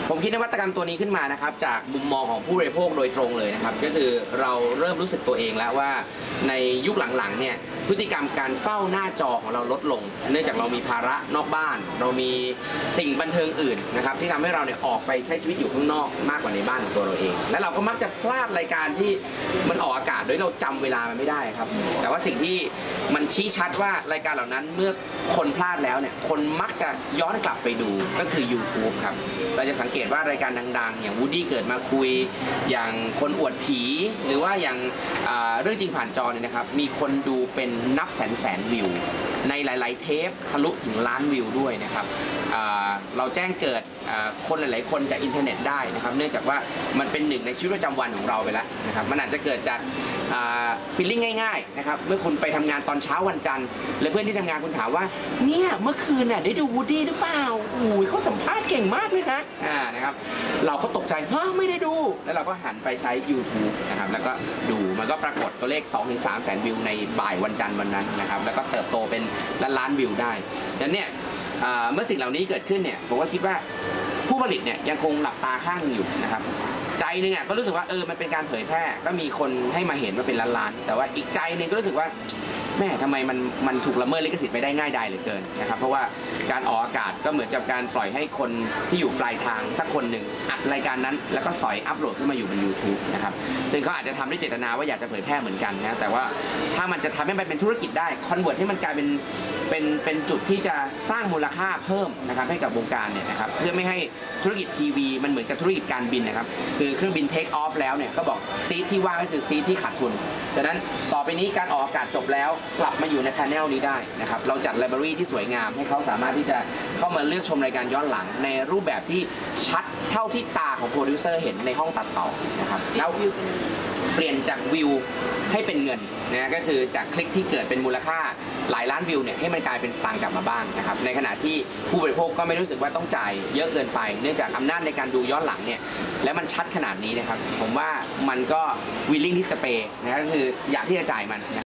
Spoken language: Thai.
ผมคิดนวัตกรรมตัวนี้ขึ้นมานะครับจากมุมมองของผู้บริโภคโดยตรงเลยนะครับก็คือเราเริ่มรู้สึกตัวเองแล้วว่าในยุคหลังๆเนี่ยพฤติกรรมการเฝ้าหน้าจอของเราลดลงเนื่องจากเรามีภาระนอกบ้านเรามีสิ่งบันเทิงอื่นนะครับที่ทำให้เราเนี่ยออกไปใช้ชีวิตอยู่ข้างนอกมากกว่าในบ้านของตัวเราเองและเราก็มักจะพลาดรายการที่มันออกอากาศโดยเราจำเวลามันไม่ได้ครับแต่ว่าสิ่งที่มันชี้ชัดว่ารายการเหล่านั้นเมื่อคนพลาดแล้วเนี่ยคนมักจะย้อนกลับไปดูก็คือ YouTube ครับเราจะสังเกตว่ารายการดังๆอย่างวูดดี้เกิดมาคุยอย่างคนอวดผีหรือว่าอย่างเรื่องจริงผ่านจอเนี่ยนะครับมีคนดูเป็นนับแสนวิวในหลายๆเทปทะลุถึงล้านวิวด้วยนะครับเราแจ้งเกิดคนหลายๆคนจากอินเทอร์เน็ตได้นะครับเนื่องจากว่ามันเป็นหนึ่งในชีวิตประจำวันของเราไปแล้วนะครับมันอาจจะเกิดจากฟีลลิ่งง่ายๆนะครับเมื่อคุณไปทำงานตอนเช้าวันจันทร์และเพื่อนที่ทำงานคุณถามว่าเนี่ยเมื่อคืนน่ะได้ดูวูดดี้หรือเปล่าอุ้ยเขาสัมภาษณ์เก่งมากเลยนะนะครับเราก็ตกใจเฮ้ยไม่ได้ดูแล้วเราก็หันไปใช้ YouTube นะครับแล้วก็ดูมันก็ปรากฏตัวเลข 2-3 แสนวิวในบ่ายวันจันทร์วันนั้นนะครับแล้วก็เติบโตเป็นล้านวิวได้ดังนั้นเนี่ยเมื่อสิ่งเหล่านี้เกิดขึ้นเนี่ยผมก็คิดว่าผู้ผลิตเนี่ยยังคงหลับตาข้างอยู่นะครับใจนึงก็รู้สึกว่ามันเป็นการเผยแพร่ก็มีคนให้มาเห็นว่าเป็นล้านๆแต่ว่าอีกใจนึงก็รู้สึกว่าแม่ทำไมมันถูกละเมิดลิขสิทธิ์ไปได้ง่ายดายเหลือเกินนะครับเพราะว่าการออกอากาศก็เหมือนกับการปล่อยให้คนที่อยู่ปลายทางสักคนหนึ่งอัดรายการนั้นแล้วก็สอยอัปโหลดขึ้นมาอยู่บน YouTube นะครับซึ่งเขาอาจจะทำด้วยเจตนาว่าอยากจะเผยแพร่เหมือนกันนะแต่ว่าถ้ามันจะทำให้มันเป็นธุรกิจได้คอนเวิร์ตให้มันกลายเป็นจุดที่จะสร้างมูลค่าเพิ่มนะครับให้กับวงการเนี่ยนะครับเพื่อไม่ให้ธุรกิจทีวีมันเหมือนกับธุรกิจการบินนะครับคือเครื่องบินเทคออฟแล้วเนี่ยก็บอกซีทที่ว่างก็คือซีทที่ขาดทุนดังนั้นต่อไปนี้การออกอากาศจบแล้วกลับมาอยู่ในแพนเนลนี้ได้นะครับเราจัดไลบรารีที่สวยงามให้เขาสามารถที่จะเข้ามาเลือกชมรายการย้อนหลังในรูปแบบที่ชัดเท่าที่ตาของโปรดิวเซอร์เห็นในห้องตัดต่อนะครับแล้วเปลี่ยนจากวิวให้เป็นเงินนะก็คือจากคลิกที่เกิดเป็นมูลค่าหลายล้านวิวเนี่ยให้มันกลายเป็นสตางค์กลับมาบ้างนะครับในขณะที่ผู้บริโภคก็ไม่รู้สึกว่าต้องจ่ายเยอะเกินไปเนื่องจากอำนาจในการดูย้อนหลังเนี่ยและมันชัดขนาดนี้นะครับผมว่ามันก็วิลลิ่งที่จะเปย์นะก็คืออยากที่จะจ่ายมัน